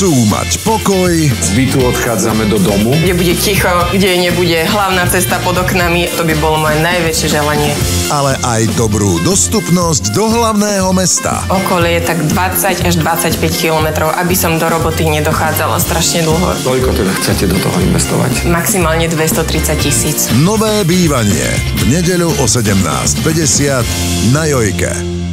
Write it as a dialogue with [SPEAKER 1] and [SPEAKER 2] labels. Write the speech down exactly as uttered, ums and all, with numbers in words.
[SPEAKER 1] Chcú mať pokoj.
[SPEAKER 2] Z bytu odchádzame do domu,
[SPEAKER 3] kde bude ticho, kde nebude hlavná cesta pod oknami. To by bolo moje najväčšie želanie.
[SPEAKER 1] Ale aj dobrú dostupnosť do hlavného mesta.
[SPEAKER 3] Okolie je tak dvadsať až dvadsaťpäť kilometrov, aby som do roboty nedochádzala strašne dlho.
[SPEAKER 2] Koľko teda chcete do toho investovať?
[SPEAKER 3] Maximálne dvestotridsať tisíc.
[SPEAKER 1] Nové bývanie v nedeľu o sedemnásť päťdesiat na Jojke.